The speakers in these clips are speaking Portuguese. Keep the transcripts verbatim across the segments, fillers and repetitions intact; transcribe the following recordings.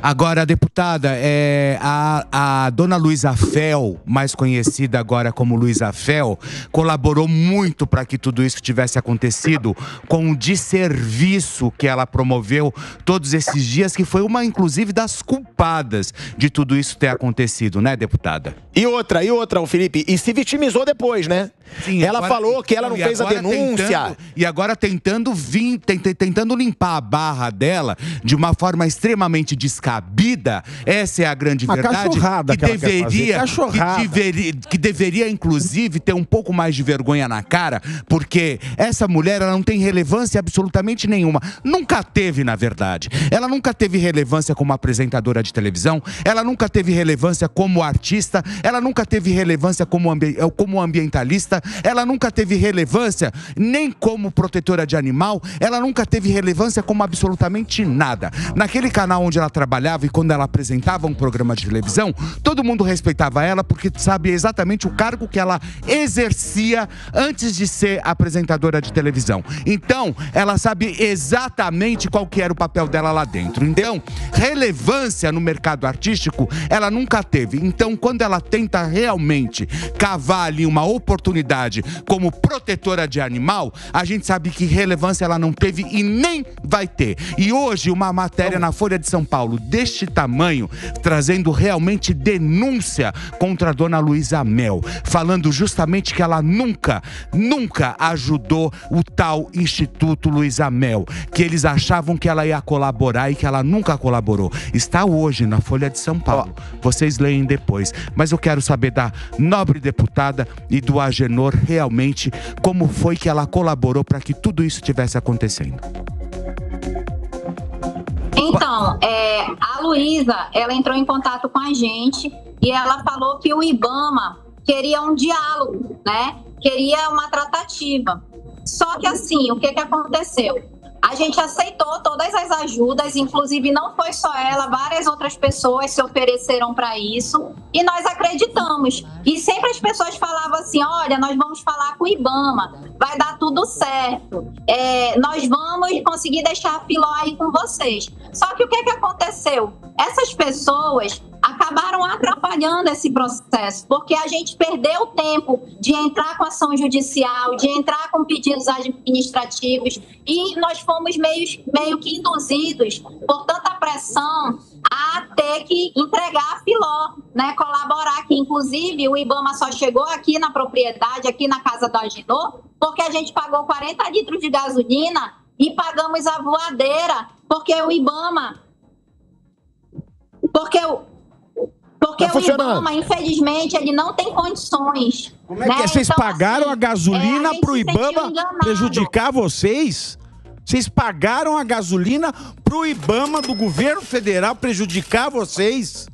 Agora, deputada, é, a, a dona Luísa Fel, mais conhecida agora como Luísa Fel, colaborou muito para que tudo isso tivesse acontecido com o desserviço que ela promoveu todos esses dias, que foi uma, inclusive, das culpadas de tudo isso ter acontecido, né, deputada? E outra, e outra, o Felipe, e se vitimizou depois, né? Sim, ela agora, falou que ela não fez a denúncia. Tentando, e agora tentando, vir, tentando limpar a barra dela de uma forma extremamente descabida. Essa é a grande uma verdade. Cachorrada que, que, deveria, cachorrada. que, deveria, que deveria, inclusive, ter um pouco mais de vergonha na cara, porque essa mulher ela não tem relevância absolutamente nenhuma. Nunca teve, na verdade. Ela nunca teve relevância como apresentadora de televisão, ela nunca teve relevância como artista, ela nunca teve relevância como, ambi como ambientalista, ela nunca teve relevância nem como protetora de animal, ela nunca teve relevância como absolutamente nada. Naquele canal onde ela trabalhava e quando ela apresentava um programa de televisão, todo mundo respeitava ela porque sabe exatamente o cargo que ela exercia antes de ser apresentadora de televisão. Então, ela sabe exatamente qual que era o papel dela lá dentro. Então, relevância no mercado artístico, ela nunca teve. Então, quando ela tenta realmente cavar ali uma oportunidade como protetora de animal, a gente sabe que relevância ela não teve e nem vai ter. E hoje uma matéria na Folha de São Paulo deste tamanho, trazendo realmente denúncia contra a dona Luísa Mel, falando justamente que ela nunca, nunca ajudou o tal Instituto Luísa Mel, que eles achavam que ela ia colaborar e que ela nunca colaborou. Está hoje na Folha de São Paulo. Vocês leem depois. Mas eu quero saber da nobre deputada e do Agenor realmente como foi que ela colaborou para que tudo isso estivesse acontecendo. Então, é, a Luísa, ela entrou em contato com a gente e ela falou que o IBAMA queria um diálogo, né? Queria uma tratativa. Só que assim, o que que aconteceu? A gente aceitou todas as ajudas, inclusive não foi só ela, várias outras pessoas se ofereceram para isso e nós acreditamos. E sempre as pessoas falavam assim, olha, nós vamos falar com o IBAMA, vai dar tudo certo, é, nós vamos conseguir deixar a Filó aí com vocês. Só que o que que aconteceu? Essas pessoas acabaram atrapalhando esse processo, porque a gente perdeu tempo de entrar com ação judicial, de entrar com pedidos administrativos e nós fomos meio, meio que induzidos por tanta pressão a ter que entregar a Filó, né, colaborar aqui. Inclusive, o IBAMA só chegou aqui na propriedade, aqui na casa do Agenor, porque a gente pagou quarenta litros de gasolina e pagamos a voadeira, porque o IBAMA... Porque o... Porque tá o IBAMA, infelizmente, ele não tem condições. Como é que né? é? Vocês então, pagaram assim, a gasolina é, pro IBAMA prejudicar vocês? Vocês pagaram a gasolina pro IBAMA do governo federal prejudicar vocês?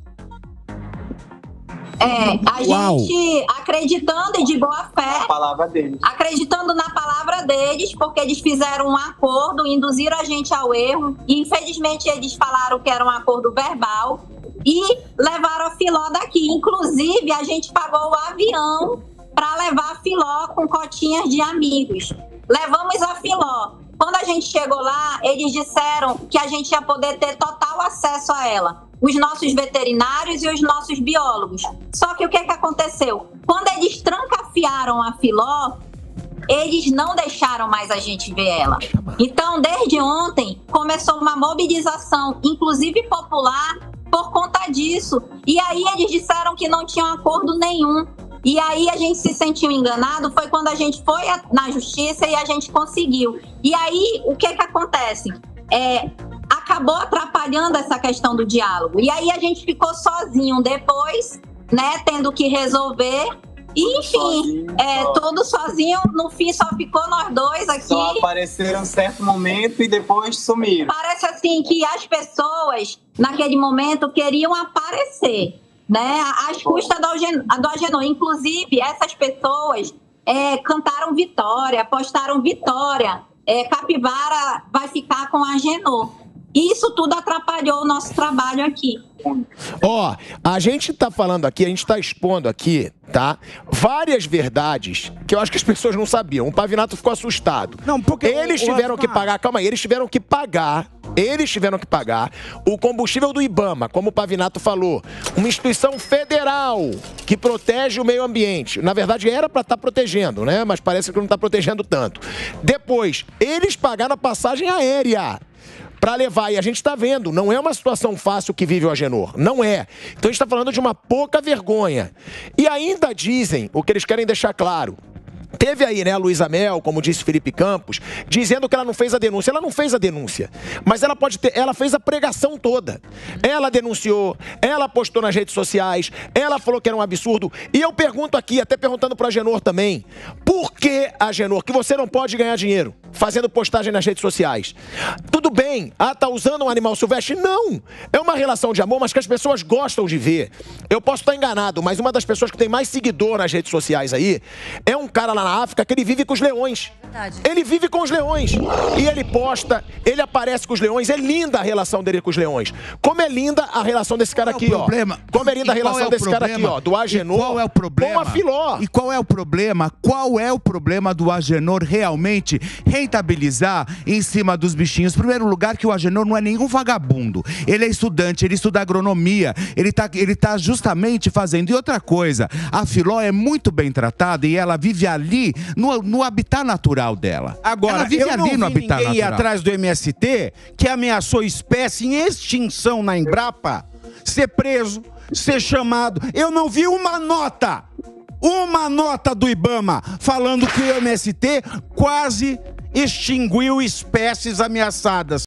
É, a Uau. gente acreditando de boa fé, a palavra deles. acreditando na palavra deles, porque eles fizeram um acordo, induziram a gente ao erro, e infelizmente eles falaram que era um acordo verbal, e levaram a Filó daqui. Inclusive, a gente pagou o avião para levar a Filó com cotinhas de amigos. Levamos a Filó. Quando a gente chegou lá, eles disseram que a gente ia poder ter total acesso a ela. Os nossos veterinários e os nossos biólogos. Só que o que que aconteceu? Quando eles trancafiaram a Filó, eles não deixaram mais a gente ver ela. Então, desde ontem, começou uma mobilização, inclusive popular, por conta disso. E aí eles disseram que não tinham acordo nenhum. E aí a gente se sentiu enganado, foi quando a gente foi na justiça e a gente conseguiu. E aí, o que que acontece? É, acabou atrapalhando essa questão do diálogo. E aí a gente ficou sozinho depois, né, tendo que resolver. E, enfim, sozinho, é, só. Tudo sozinho, no fim só ficou nós dois aqui. Só apareceram em um certo momento e depois sumiram. Parece assim que as pessoas, naquele momento, queriam aparecer, né, às custas do Agenor. Inclusive, essas pessoas é, cantaram vitória, postaram vitória, é, Capivara vai ficar com a Agenor. Isso tudo atrapalhou o nosso trabalho aqui. Ó, a gente tá falando aqui, a gente tá expondo aqui, tá? Várias verdades que eu acho que as pessoas não sabiam. O Pavinato ficou assustado. Não, porque eles o, tiveram o... que pagar, calma aí, eles tiveram que pagar Eles tiveram que pagar. O combustível do IBAMA, como o Pavinato falou, uma instituição federal que protege o meio ambiente. Na verdade, era para estar protegendo, né? Mas parece que não está protegendo tanto. Depois, eles pagaram a passagem aérea para levar, e a gente está vendo, não é uma situação fácil que vive o Agenor, não é. Então a gente está falando de uma pouca vergonha. E ainda dizem, o que eles querem deixar claro, teve aí, né, a Luísa Mel, como disse Felipe Campos, dizendo que ela não fez a denúncia. Ela não fez a denúncia, mas ela pode ter, ela fez a pregação toda. Ela denunciou, ela postou nas redes sociais, ela falou que era um absurdo. E eu pergunto aqui, até perguntando para a Agenor também, por que, Agenor, que você não pode ganhar dinheiro fazendo postagem nas redes sociais? Tudo bem, ah, tá usando um animal silvestre? Não, é uma relação de amor, mas que as pessoas gostam de ver. Eu posso estar enganado, mas uma das pessoas que tem mais seguidor nas redes sociais aí é um cara lá na África que ele vive com os leões. Verdade. Ele vive com os leões. E ele posta, ele aparece com os leões. É linda a relação dele com os leões. Como é linda a relação desse cara aqui, ó. Como é linda a relação desse cara aqui, ó. Do Agenor qual é o problema? Com a Filó. E qual é o problema? Qual é o problema do Agenor realmente rentabilizar em cima dos bichinhos? Em primeiro lugar, que o Agenor não é nenhum vagabundo. Ele é estudante, ele estuda agronomia. Ele tá, ele tá justamente fazendo. E outra coisa, a Filó é muito bem tratada e ela vive ali no, no habitat natural dela. Agora, ela vive eu não ali no vi habitat ninguém ir natural. atrás do M S T que ameaçou espécie em extinção na Embrapa ser preso, ser chamado. Eu não vi uma nota, uma nota do IBAMA falando que o M S T quase extinguiu espécies ameaçadas.